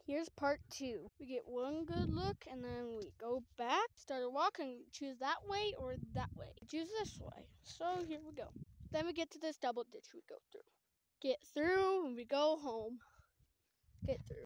Here's part 2. We get one good look and then we go back, start a walk, and choose that way or that way. Choose this way. So here we go. Then we get to this double ditch we go through. Get through and we go home. Get through.